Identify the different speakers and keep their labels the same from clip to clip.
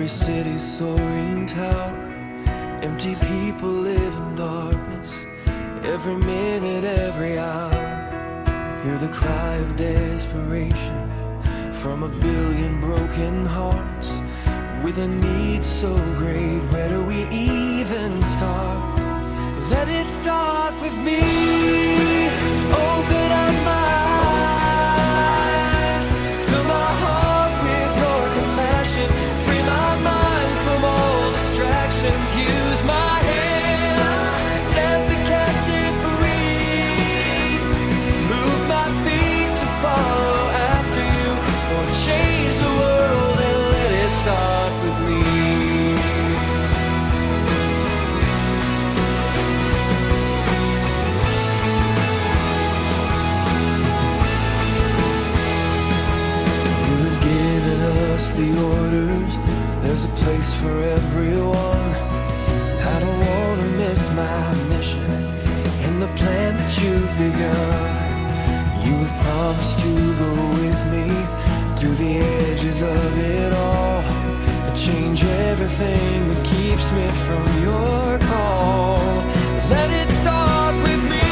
Speaker 1: every city's soaring tower. Empty people live in darkness, every minute, every hour. Hear the cry of desperation from a billion broken hearts. With a need so great, where do we even start? Let it start with me. Open up my eyes, fill my heart with your compassion, free my mind from all distractions. Use my hands to set the captive free. Move my feet to follow after you, or change the world and let it start with me. The orders, there's a place for everyone. I don't want to miss my mission in the plan that you've begun. You have promised to go with me to the edges of it all, and change everything that keeps me from your call. Let it start with me.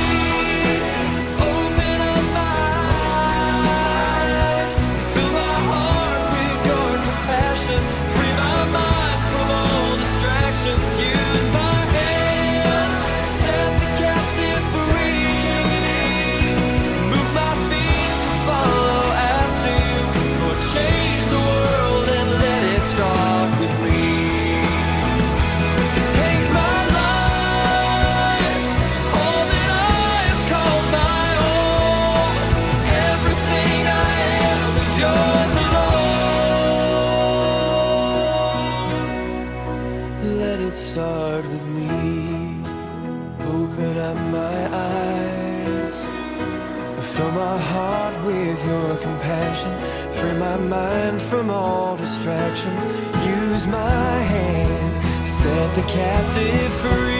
Speaker 1: Free my mind from all distractions. Use my hands to set the captive free. Move my feet to follow after you, or change the world and let it start with me. Take my life, all that I have called my own. Everything I am is yours alone. Let it start with me. Open up my eyes, fill my heart with your compassion, free my mind from all distractions. Use my hands, set the captive free.